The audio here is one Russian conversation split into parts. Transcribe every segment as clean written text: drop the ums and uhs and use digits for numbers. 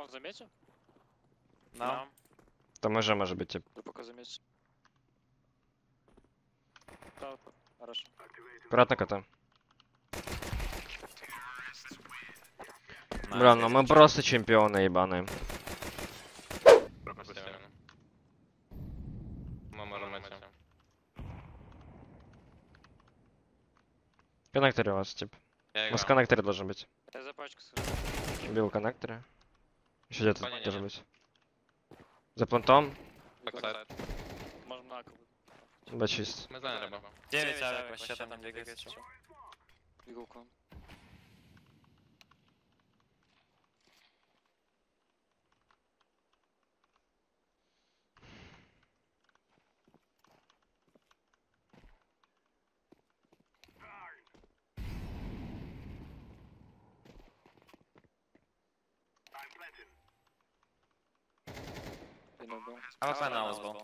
Он заметил? Да. Там уже может быть, типа. Да пока заметил. Да, хорошо. Аккуратно кота. Бля, ну мы просто чемпионы ебаные. Мы можем идти. Коннекторе у вас, типа. Я У нас играю. коннекторе должен быть. Я за пачку скажу. Убил коннекторе. Еще где-то Понял, должен нет. быть. За плантом. Бэксайд. Можем на кого. Бачист. Мы заняли бы. 9 авик вообще там двигается. Двигал к вам. Один убил. АВП на вас был.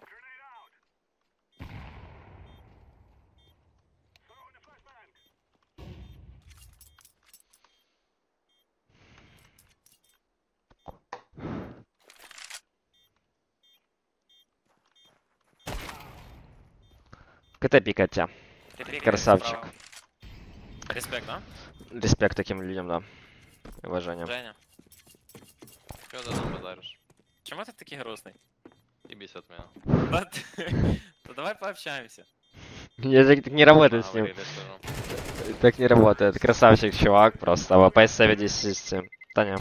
КТ пикатя. Красавчик. Респект, да? Респект таким людям, да. И уважение. Женя. Чё ты там базаришь? Чему ты такой грустный? Ебись от меня. Да давай пообщаемся. Я так не работает с ним. Так не работает. Красавчик, чувак, просто. АВП 70. Таня.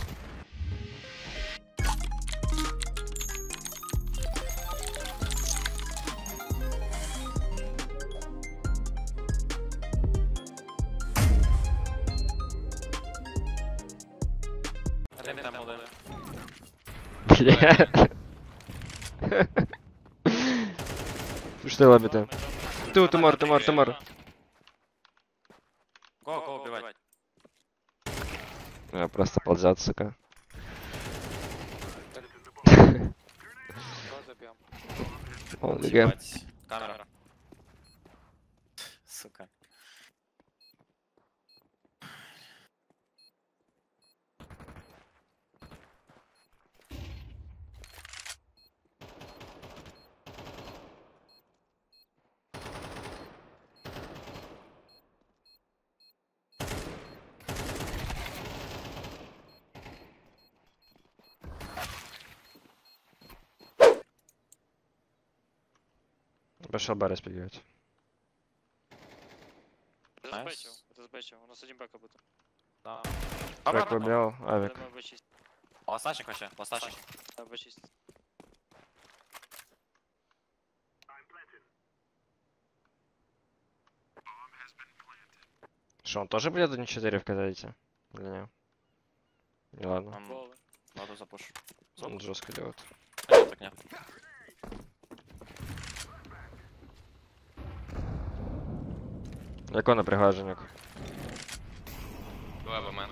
Один там один. Бля. Что лобби-то? Тумор. Го, убивать. Просто ползет, сука. Кто забьем? О, ГГ. Ебать. Камера. Сука. Пошел бар распрыгивать. Это забэчил. Это забэчил. У нас один бэк как будто. Да. Трек убил, авик. Давай бэчист. Ластачик вообще, ластачик. Да, бэчист. Что, он тоже будет 1-4 в катаете? Для него? Не ладно. Головы. Надо запуш. Он жестко делает. Нет, так нет. Яко напрягає Женек. Двое БМ.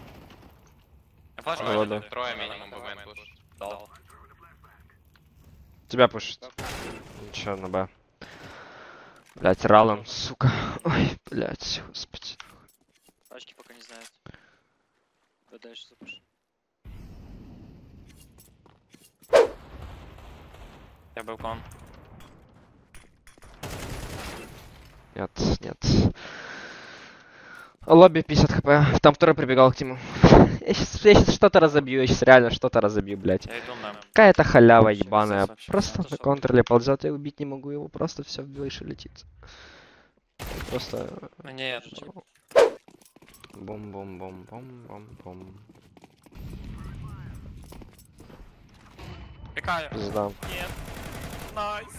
Флеш Ладно. минимум. Трое минимум БМ пуш. Дал. Тебя пушит. Ничего, на Б. Блять, ралом, сука. Ой, блять, господи. Пачки пока не знают. Да дальше запуш. Я был кон. Нет. Лобби 50 хп. Там второй прибегал к Тиму. Я сейчас что-то разобью, я сейчас реально что-то разобью, блять. Я иду на... Какая-то халява Вообще, ебаная. вообще, Просто это на что? контроле ползет, я убить не могу его, просто все выше летит. Просто Ну нет. бум-бум-бум-бум-бум-бум. Пикаю. Пизда. Нет. Найс.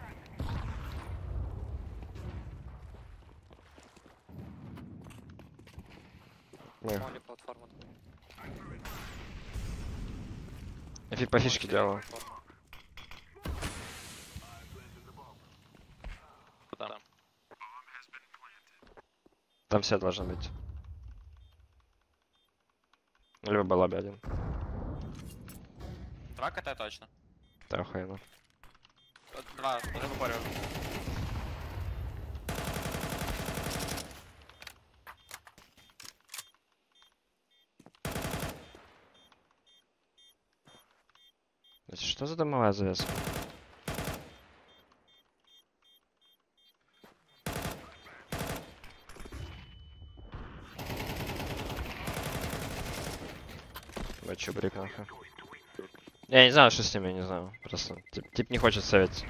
Не, Моли платформу. я по фишке делаю. Там. Там все должны быть. Либо был лобби один. Два КТ точно. Да, охуенно. Два, уже попорю. Что за дымовая завеса? Чубрик нахуй. Я не знаю, что с ним, я не знаю. Просто тип не хочет советовать.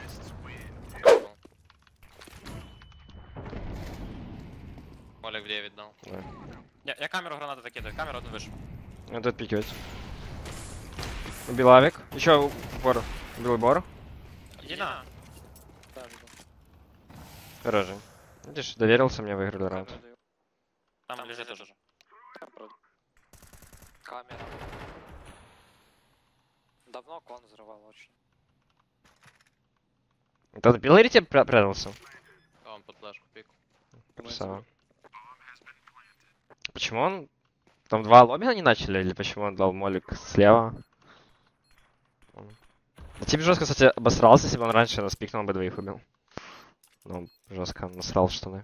Олег в 9 дал. Да. Я камеру гранату закидываю, камеру одну выше. Это отпикивать. Убил авик. Еще бор. Убил бор. Иди на. Да, видел. Хороший. Видишь, доверился мне, выиграли раунд. Камеру даю. Там лежит тоже. Там, правда. Камера. Давно кон взрывал очень. Это в Белорите прятался? А он под флешку пик. Красава. Почему он... Там два лобби они начали, или почему он дал молик слева? Тип жестко, кстати, обосрался, если бы он раньше нас пикнул, он бы двоих убил. Но он жестко насрал в штаны.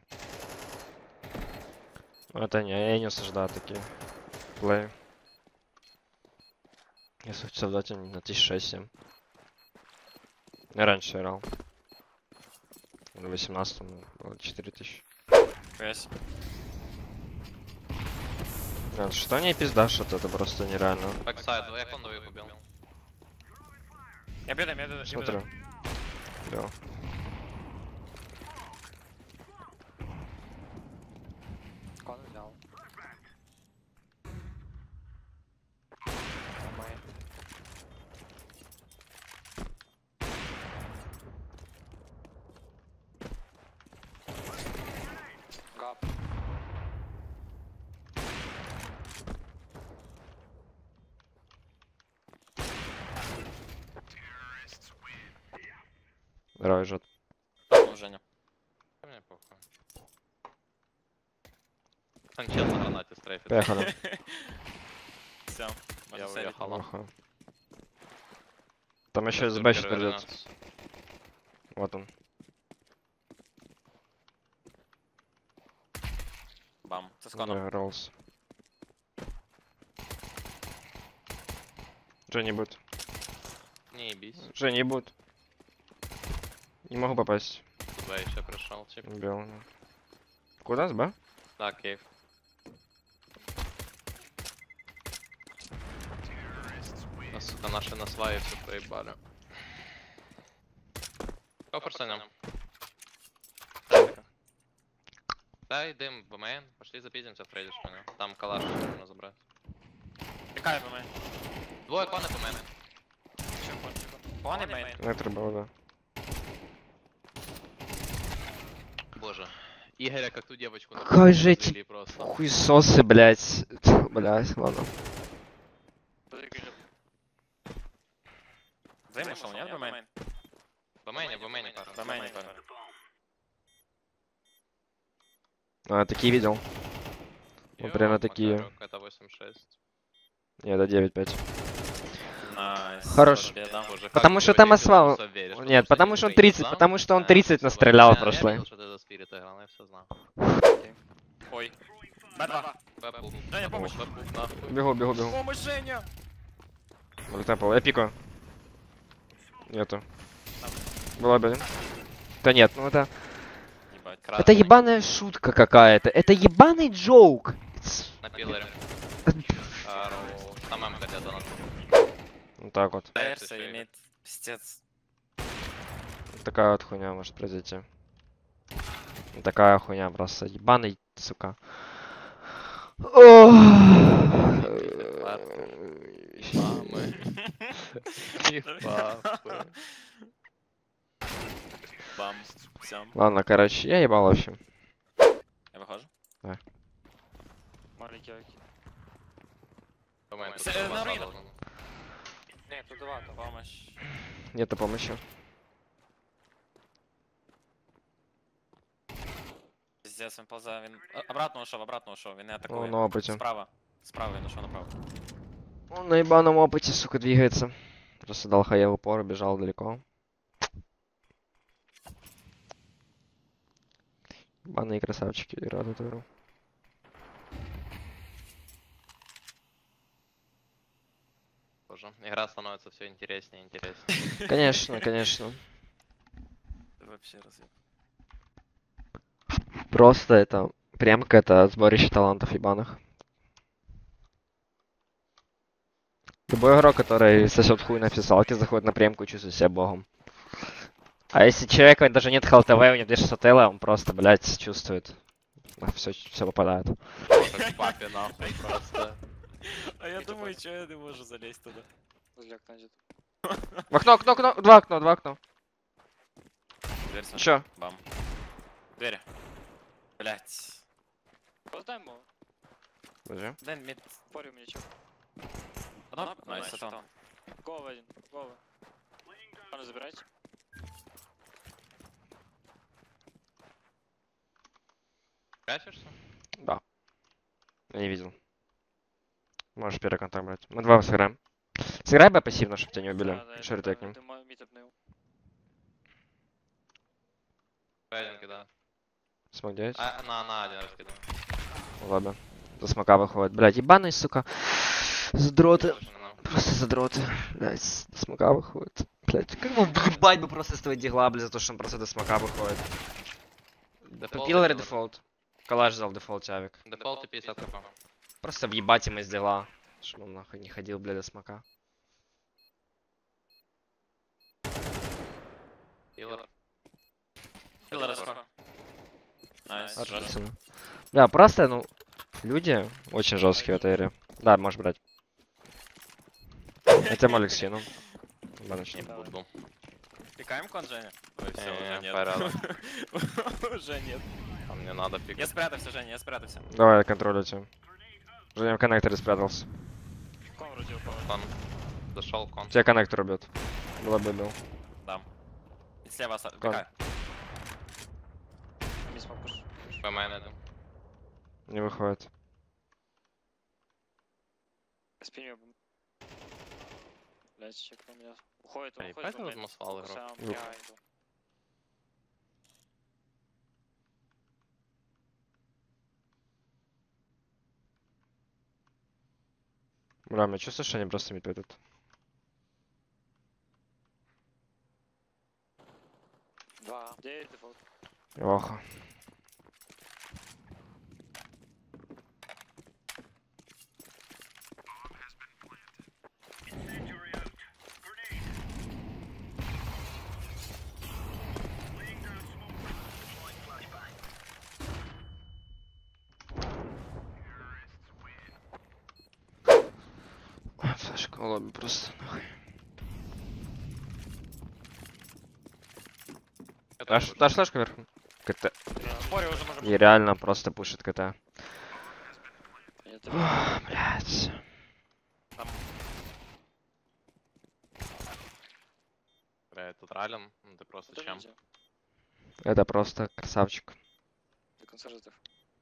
Ну, это не, я не осуждаю такие плей. Я хочу дать им на 1006-7. Я раньше играл. На 18 было 4000. Квест. Что не пиздашь, это просто нереально. Бэксайд, я кон двоих убил. Я беду. Смотрю. Да. Кон взял. Нормально. Гап. Здравый жжет. Ну, Женя. Мне похуй. Там чел на гранате стрейфит. Поехали. Все, Я можно сейвить. уехал. Ага. Там еще из Б придет. Вот он. Бам, со сконом. Да, Роллс. Дженни будет. Не ебись. Дженни будет. Не могу попасть. Туда еще пришел, типа. Убил. Куда с Б? Да, кейв. Сука, наши на свае все проебали. Кофр с ним. Да, идем в БМН. Пошли запиздимся в трейде, что ли. Там калаш можно забрать. Какая БМН? Двое коны БМН. Коны БМН? Это было, да. Боже. Игоря как ту девочку. Какой же эти завели просто. хуесосы, блять. Блять, ладно. Займ ушел, нет, БМН? БМН, пара. А, такие видел. Вот примерно такие. Это 8-6. Нет, это 9-5. Найс. Хорош. Боже, Потому как что ты там в освал. Исуса веришь, Нет, потому что он ты 30, не знал? потому что он Да, 30 всё, настрелял в я прошлый. видел, что ты за спирит играл, я все знал. Ой. Б2. Б-пул. Женя, помощь. Б-пул, нахуй. Бегу. Помощь, Женя! Ультапал. Я пикаю. Нету. Была бы. Да нет, ну это... Ебать, Это красный. ебаная шутка какая-то. Это ебаный джоук. На пилоре. Хорош. Там М где-то надо. Вот так вот. Дайрса имеет пиздец. Такая вот хуйня может произойти. Такая хуйня просто. Ебаный, сука. Мамы. Их папы. Бам. Всем. Ладно, короче, я ебал вообще. Я выхожу? Да. Маленький аки. На руинах. Не, тут два там. Помощь. Нету помощи. Пиздец, він ползає, він... Обратно ушов, він не атакує. Он на опыте. Справа він ушов направо. Он на ебаном опыте, сука, двигается. Просто дал хае в упор, бежал далеко. Ебаные красавчики играют эту игру. Боже, Игра становится все интереснее и интереснее. Конечно, конечно. Ты вообще разъеб. Просто это прямка, это сборище талантов ебаных. Любой игрок, который сосет хуй на физалке, заходит на премку и чувствует себя богом. А если человека даже нет ХЛТВ, у него 200 ЛТ, он просто, блядь, чувствует. Все попадает. Как папе нахуй просто. А я думаю, что я не могу залезть туда. Возле окна идет. В окно, окно. Два окна. Дверь снова. Чё? Бам. Дверь. Блять. Поздай ему. Подожди. Дай мид. Порю мне чё. Одно? Найс, это он. Голова один. Голова. А ну забирайте. Прячешься? Да. Я не видел. Можешь первый контакт брать. Мы два сыграем. Сыграй бы пассивно, чтобы тебя не убили. Шорты к ним. Ты мид обныл. Один кидаю. Смог 9. А, на один раз кидаю. Ладно. За смока выходит. Блядь, ебаные, сука. Задроты. Слушай, ну, Просто задроты. Блядь, до смока выходит. Блядь, как бы въебать бы просто с твоего дигла, блядь, за то, что он просто до смока выходит. Дефолт Киллер и делаю. дефолт. Калаш взял дефолт, чавик. Дефолт и 50 кп. Просто въебать ему из дела. Чтобы он нахуй не ходил, блядь, до смока. Киллер. Киллер раскрой. Найс. Отлично. Да, просто, ну, люди очень жесткие в этой игре. Да, можешь брать. Я тебе молик скину. Не Баночный. буду. Пикаем кон, Женя? Ой, все, уже нет. порядок. Уже нет. А мне надо Я пикать. спрятался, Женя, я спрятался. Давай, я контролю тебя. Женя в коннекторе спрятался. Ком вроде упал. Кон. Зашел кон. Тебя коннектор убьет. Было бы бил. Дам. И слева Кон. пикай. Не смог пуш. ПМН один. Не выходит. Спиню. Блять, чек на меня. Уходит, он Понимаешь, уходит. этот мусвал игрок? Сам Ну. я иду. Бля, я чувствую, что они просто мид пойдут. Два. 9 дефолт. Плохо. Флешка в лобби просто нахуй. Дашь флешку вверху? КТ. Море уже можем. И реально просто пушит КТ. Нет, Блять. Бля, тут рален. Ну ты просто чем? Это просто красавчик. До конца ждав.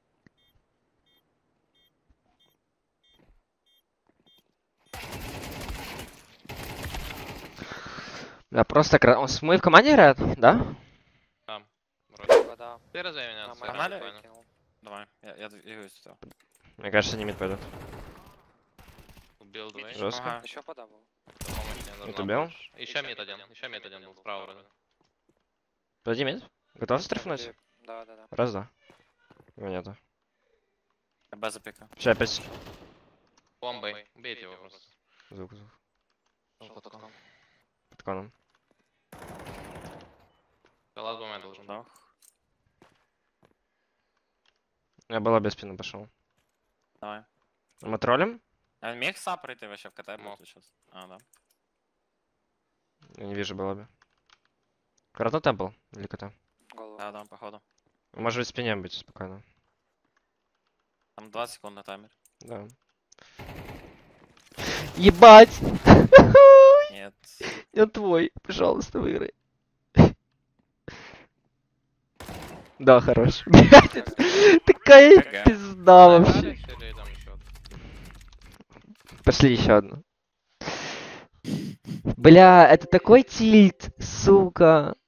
Да, просто мы в команде играют, да? Там. Вроде. Да. Ты разве меня? Погнали? Понял. Давай, я двигаюсь туда. Мне кажется, не мид пойдут. Убил двоих. Жестко. Ага. Еще подавал. Помощь мне нужна Это убил? больше. Еще мид один был справа вроде. Подожди, мид. Готов стрифнуть? Да. Раз, да. Его нету. Я Б запика. Сейчас опять Бомбой. Убейте его просто. звук. Он под кон. Под коном. Лаз бомбой должен. Да. Я была без спины пошел. Давай. Мы троллим? А мех сап пройти вообще в КТ Мог. будет сейчас. А, да. Я не вижу было бы. Карата темпл или КТ? Голову. Да, походу. Может в спине быть спокойно. Там 20 секунд на таймер. Да. Ебать! Нет. Я твой, пожалуйста, выиграй. Да, хорош. Блядь, такая ГГ. пизда вообще. Или там еще? Пошли еще одну. Бля, это такой тильт, сука.